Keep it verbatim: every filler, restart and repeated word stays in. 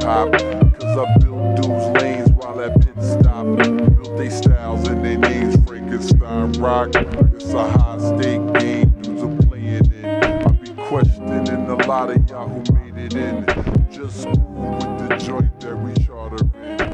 hop. Cause I built dudes lanes while at pit stop. Built they styles and they names Frankenstein rock. It's a high stake game, dudes are playing in. I be questioning a lot of y'all who made it in. Just screw with the joint that we charter in.